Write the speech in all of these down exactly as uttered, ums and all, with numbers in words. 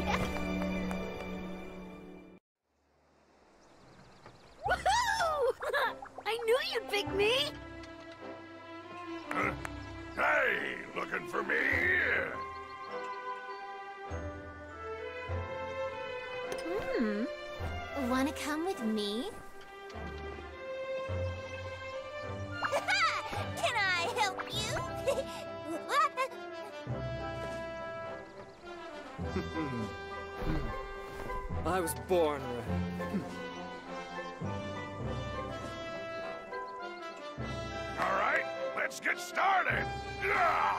I knew you'd pick me! Uh, hey, looking for me? Hmm. Wanna come with me? Can I help you? I was born ready. All right, let's get started. Yeah!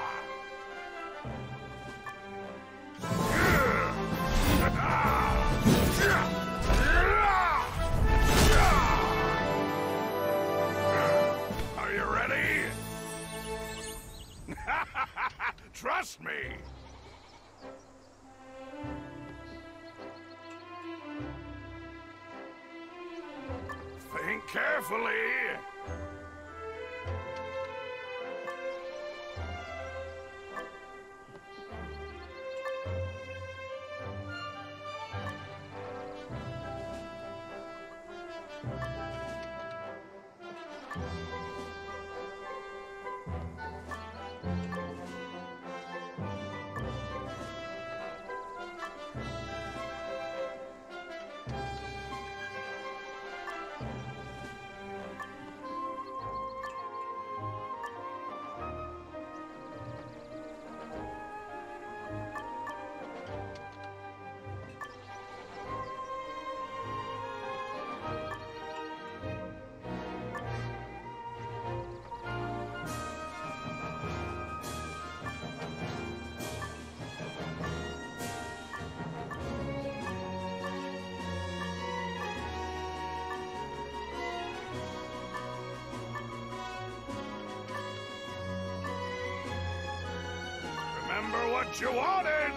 Are you ready? Trust me. Think carefully. Remember what you wanted!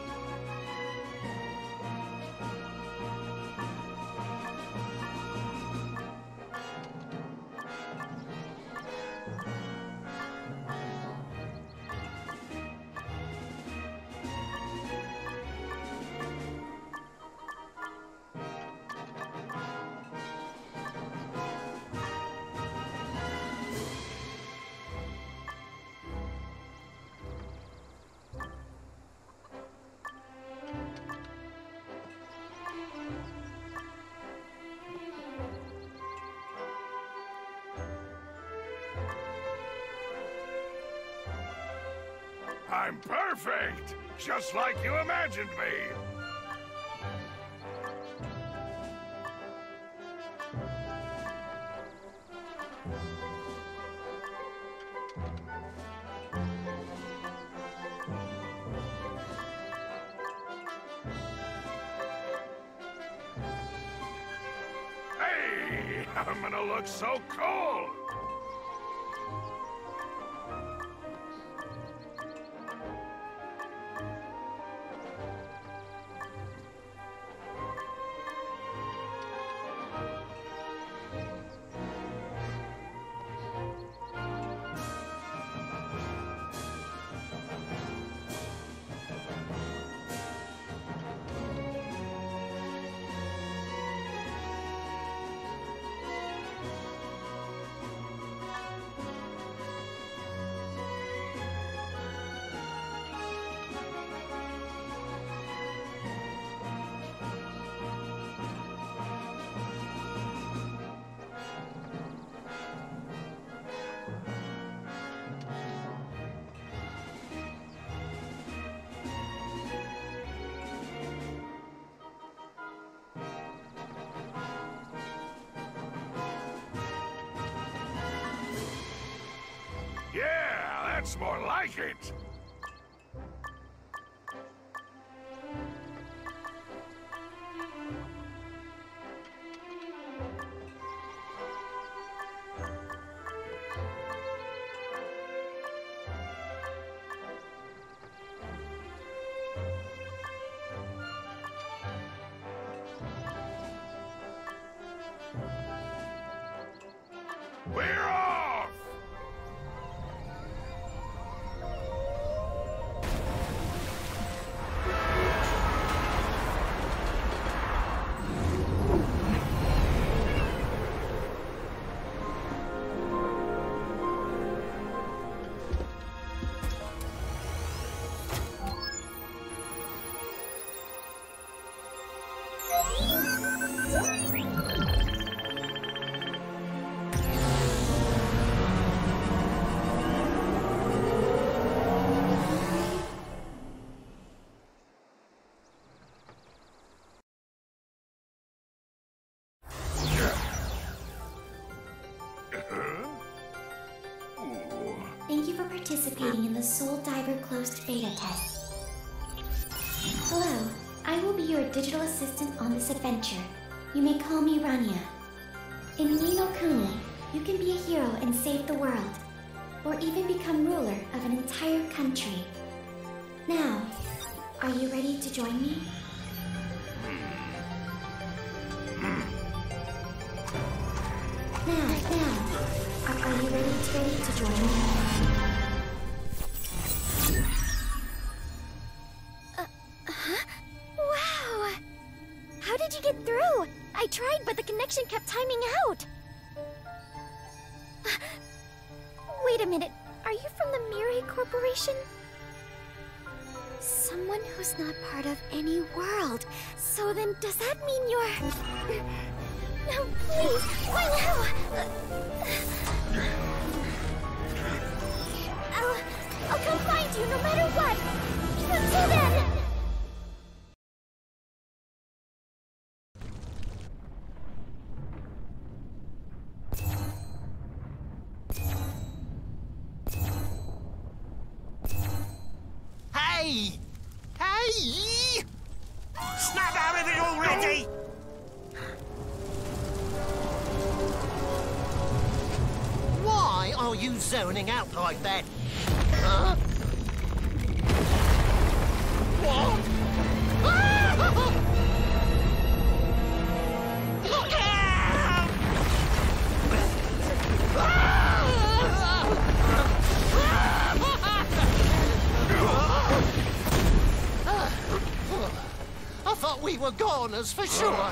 I'm perfect! Just like you imagined me! Hey! I'm gonna look so cool! Yeah, that's more like it! We're off! Thank you for participating in the Soul Diver closed beta test. Hello, I will be your digital assistant on this adventure. You may call me Rania. In Ni no Kuni, you can be a hero and save the world, or even become ruler of an entire country. Now, are you ready to join me? Now, now, are, are you ready to, ready to join me? Uh, huh? Wow! How did you get through? I tried, but the connection kept timing out. Wait a minute. Are you from the Mirai Corporation? Someone who's not part of any world. So then, does that mean you're... No, please! Why now? I'll... I'll come find you no matter what! Until then... Hey! Hey! Snap out of it already! Why are you zoning out like that? Huh? What? Look out! I thought we were goners for sure.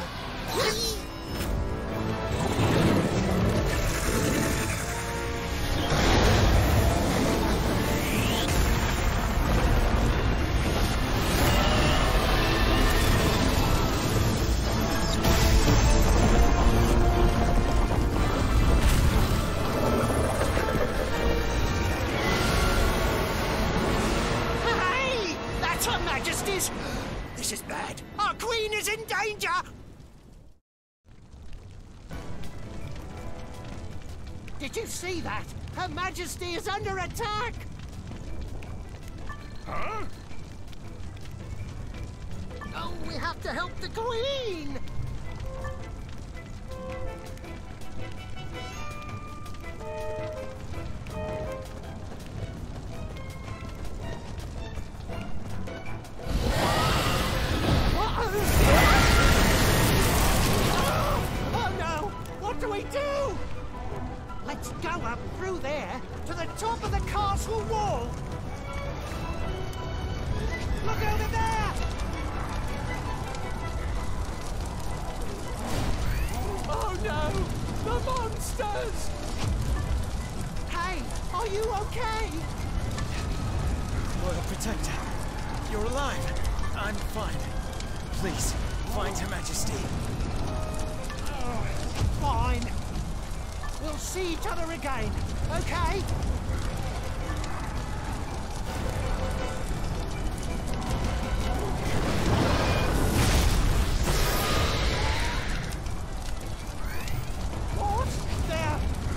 Hey! That's Her Majesty's! This is bad. Our queen is in danger! Did you see that? Her Majesty is under attack! Huh? Oh, we have to help the queen! Oh no! What do we do? Let's go up through there to the top of the castle wall. Look over there! Oh no! The monsters! Hey, are you okay? Royal Protector, you're alive. I'm fine. Please, find Her Majesty. Oh, fine. We'll see each other again, okay? What? There...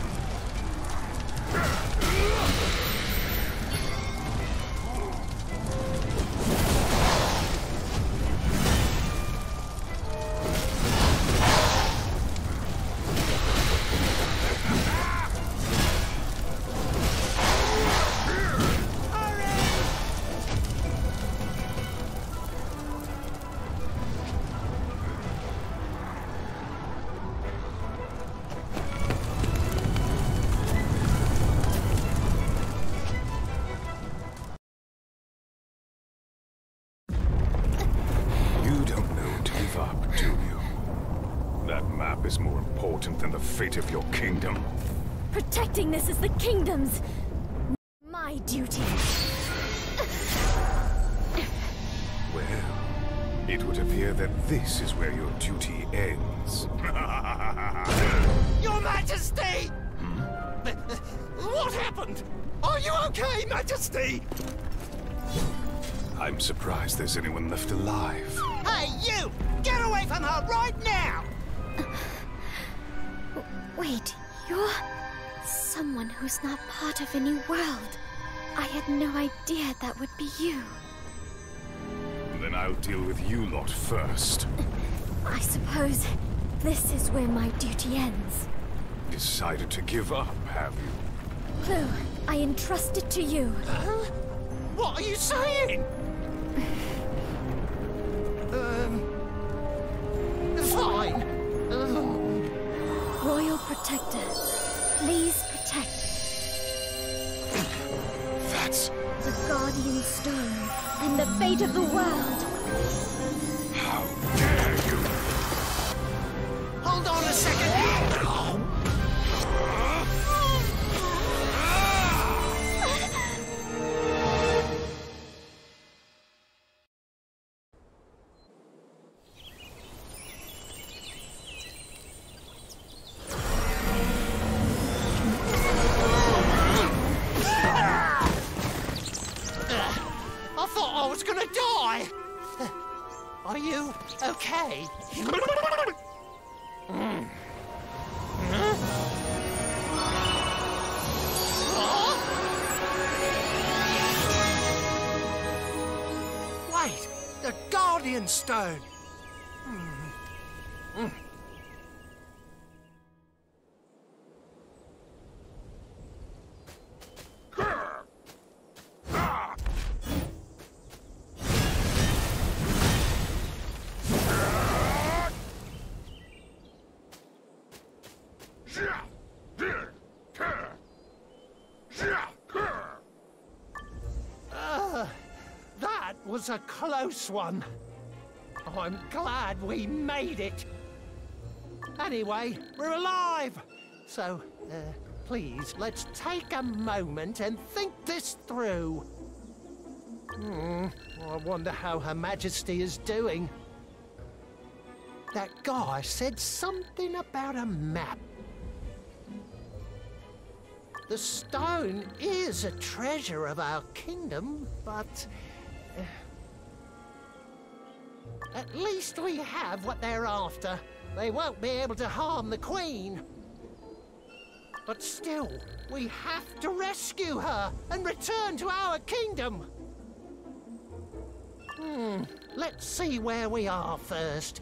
Is more important than the fate of your kingdom. Protecting this is the kingdom's... my duty. Well, it would appear that this is where your duty ends. Your Majesty! Hmm? What happened? Are you okay, Majesty? I'm surprised there's anyone left alive. Hey, you! Get away from her right now! Wait, you're... Someone who's not part of any world. I had no idea that would be you. Then I'll deal with you lot first. I suppose this is where my duty ends. Decided to give up, have you? Clue, I entrust it to you. Huh? What are you saying? um... Fine. Um... Royal Protector, please protect. That's... The Guardian Stone and the fate of the world. How dare you! Hold on a second! I thought I was gonna die! Are you okay? Mm. Huh? Huh? Wait, the Guardian Stone! Mm. Mm. Uh, that was a close one. I'm glad we made it. Anyway, we're alive. So, uh, please, let's take a moment and think this through. Hmm, I wonder how Her Majesty is doing. That guy said something about a map. The stone is a treasure of our kingdom, but... Uh, at least we have what they're after. They won't be able to harm the Queen. But still, we have to rescue her and return to our kingdom. Hmm, let's see where we are first.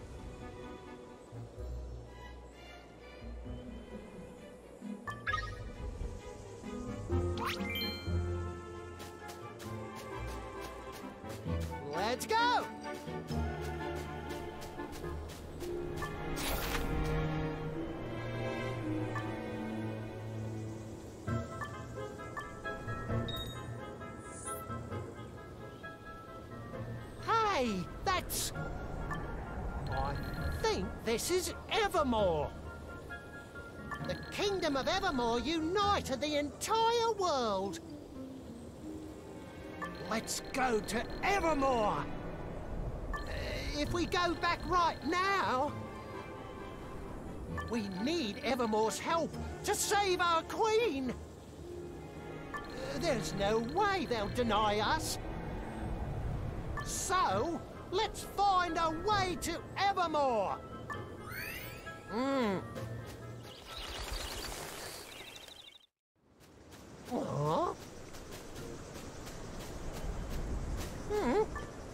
Let's go! Hey, that's... I think this is Evermore. The Kingdom of Evermore united the entire world. Let's go to Evermore. Uh, if we go back right now, we need Evermore's help to save our Queen. Uh, there's no way they'll deny us. So, let's find a way to Evermore. Hmm. Huh? Hmm?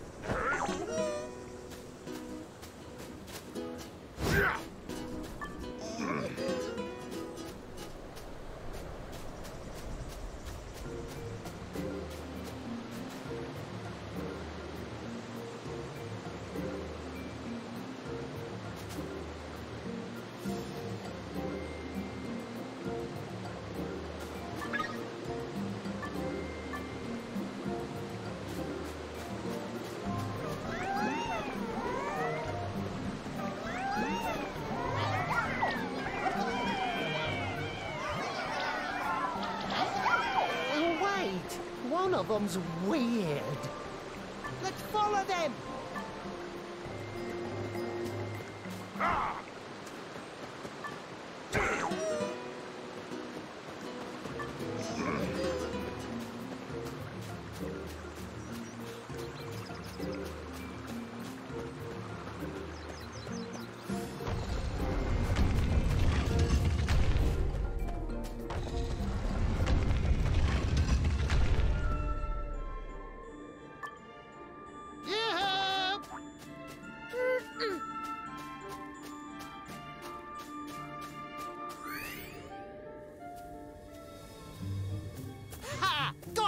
One of them's weird. Let's follow them! Ah!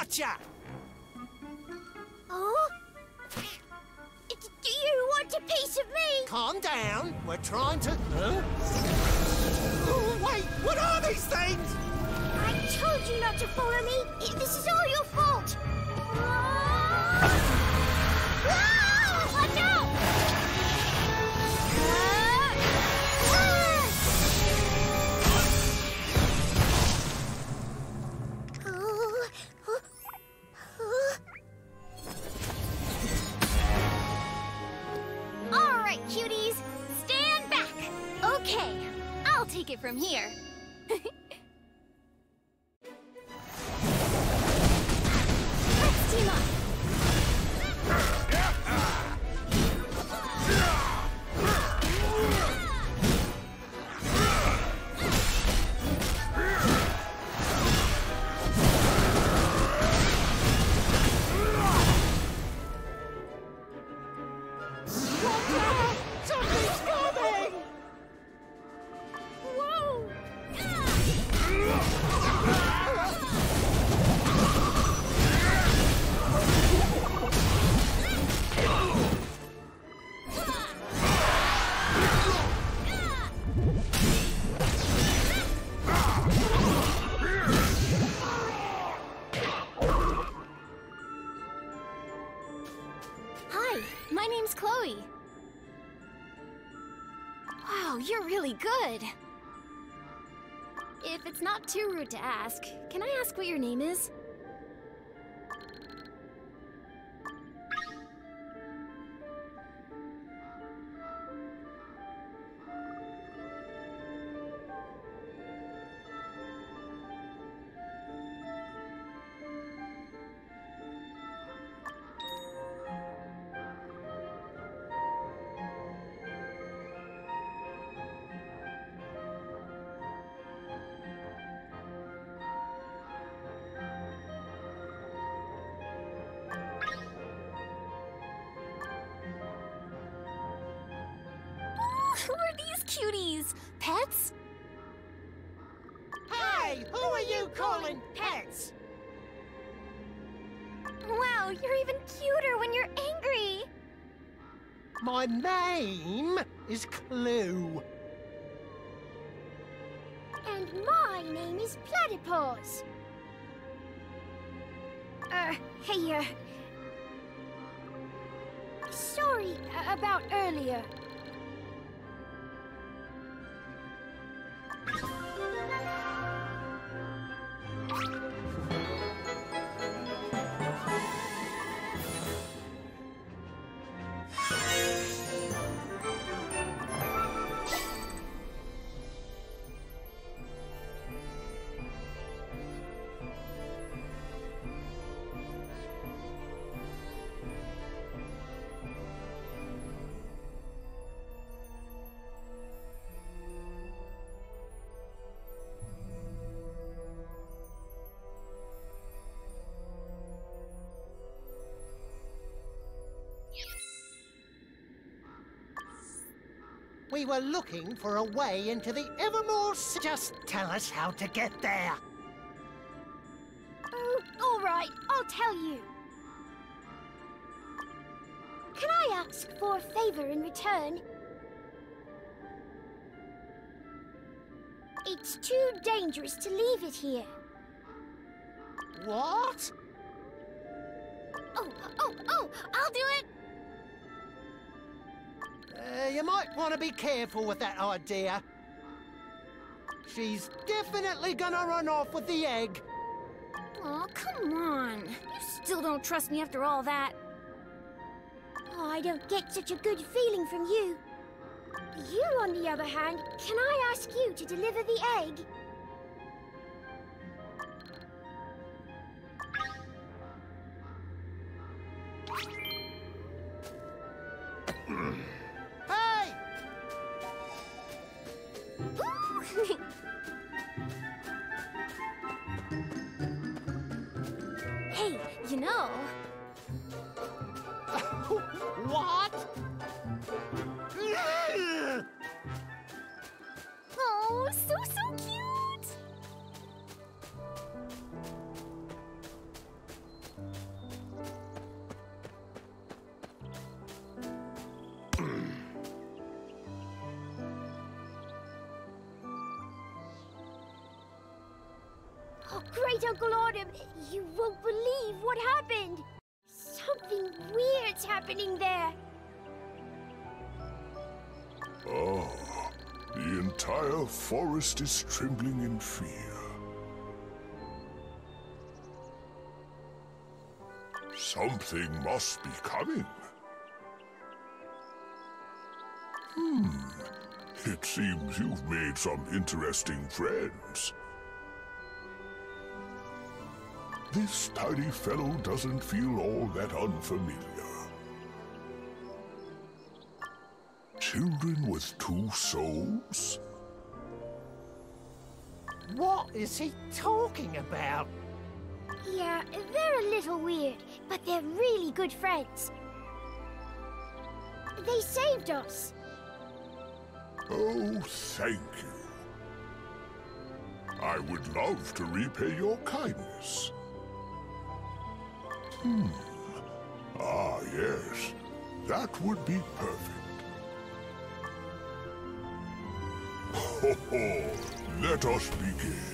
Gotcha! Oh? Do you want a piece of me? Calm down. We're trying to... Huh? Oh, wait, what are these things? I told you not to follow me. This is all your fault. Ah! Ah! Watch out! Ah! Oh. Oh. Oh. All right, cuties, stand back. Okay, I'll take it from here. Let's team up. Something's coming! Whoa! Hi, my name's Chloe. Wow, you're really good. If it's not too rude to ask, can I ask what your name is? Who are these cuties? Pets? Hey, who are you calling pets? Wow, you're even cuter when you're angry. My name is Clue. And my name is Platypus. Uh, hey, uh... Sorry uh, about earlier. We were looking for a way into the Evermore... S- Just tell us how to get there. Oh, all right, I'll tell you. Can I ask for a favor in return? It's too dangerous to leave it here. What? Oh, oh, oh, I'll do it! Uh, you might want to be careful with that idea. She's definitely gonna run off with the egg. Aw, come on. You still don't trust me after all that. Oh, I don't get such a good feeling from you. You, on the other hand, can I ask you to deliver the egg? Hey! Hey, you know... What? Oh, so, so cute! Oh, Great Uncle Autumn, you won't believe what happened. Something weird's happening there. Ah, the entire forest is trembling in fear. Something must be coming. Hmm. It seems you've made some interesting friends. This tiny fellow doesn't feel all that unfamiliar. Children with two souls? What is he talking about? Yeah, they're a little weird, but they're really good friends. They saved us. Oh, thank you. I would love to repay your kindness. Hmm. Ah, yes. That would be perfect. Ho ho! Let us begin.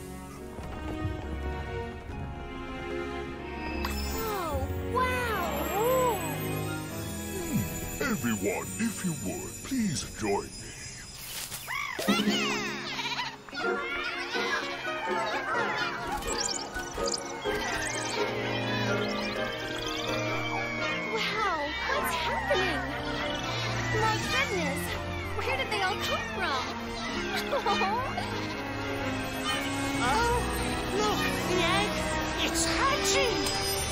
Oh, wow! Hmm. Everyone, if you would, please join me. Wow, what's happening? My goodness, where did they all come from? Oh, look, the egg! It's hatching!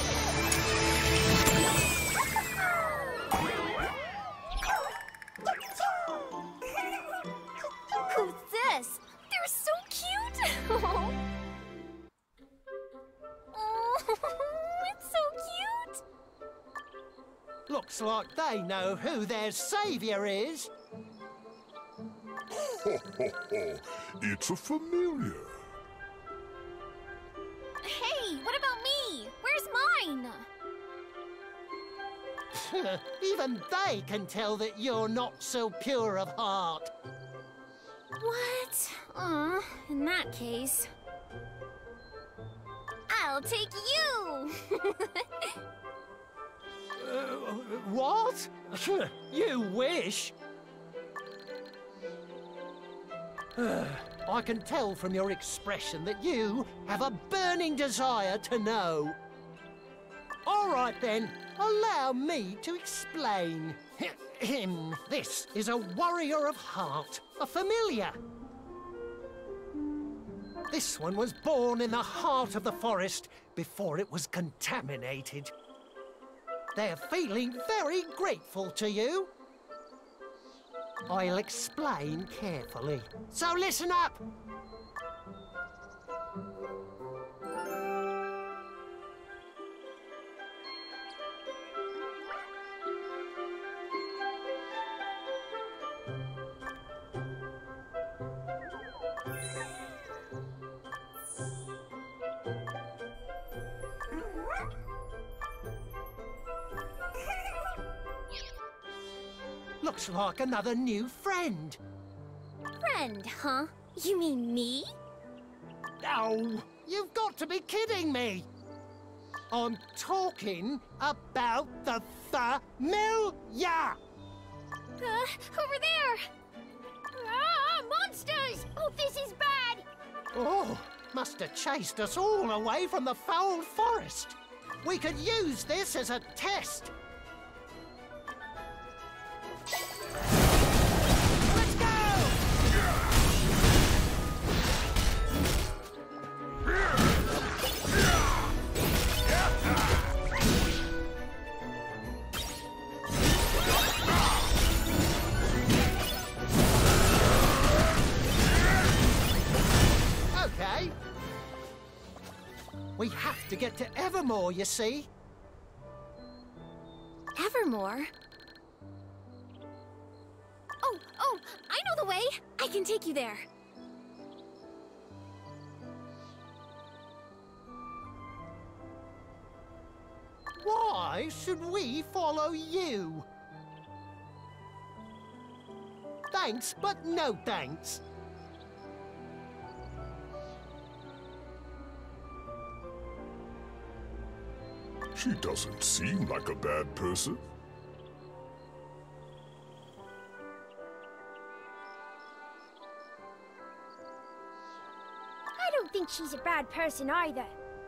Who's this? They're so cute! Oh, it's so cute! Looks like they know who their savior is. Ho ho ho! It's a familiar. Hey, what about me? Where's mine? Even they can tell that you're not so pure of heart. What? Aw, in that case... I'll take you! Uh, what? You wish? I can tell from your expression that you have a burning desire to know. All right then, allow me to explain. This is a warrior of heart, a familiar. This one was born in the heart of the forest before it was contaminated. They're feeling very grateful to you. I'll explain carefully. So listen up. Looks like another new friend. Friend, huh? You mean me? Oh, you've got to be kidding me. I'm talking about the familiar. Uh, over there! Ah, monsters! Oh, this is bad! Oh, must have chased us all away from the foul forest. We could use this as a test. Let's go! Okay. We have to get to Evermore, you see. Evermore? Oh, oh, I know the way! I can take you there. Why should we follow you? Thanks, but no thanks. She doesn't seem like a bad person. I don't think she's a bad person either.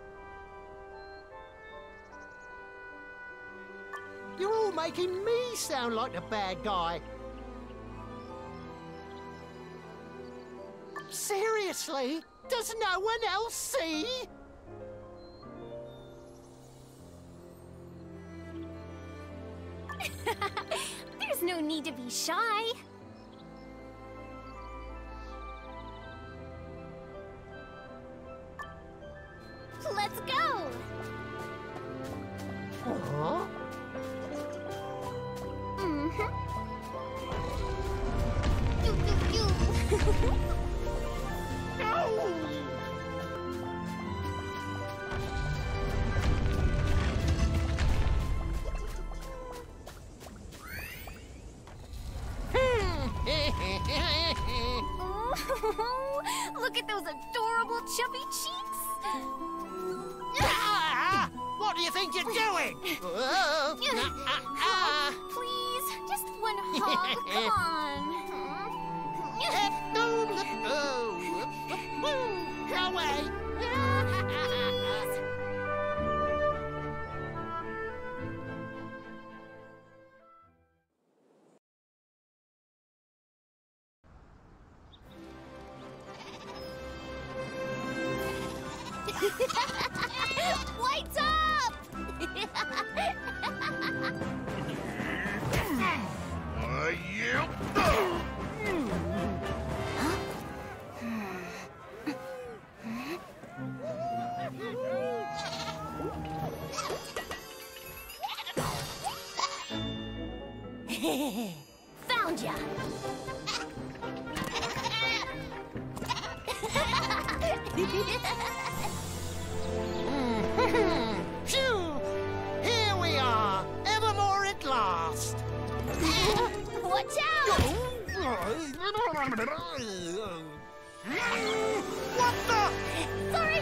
You're all making me sound like the bad guy. Seriously? Does no one else see? There's no need to be shy. Let's go! Huh? Mm-hmm. You, you, you. Look at those adorable chubby cheeks! Ah! What do you think you're doing? Oh, ah, ah. Please, just one hug, come on. Go away! Lights up! Uh, yep. Found ya! Phew! Here we are, evermore at last. Watch out! What the? Sorry!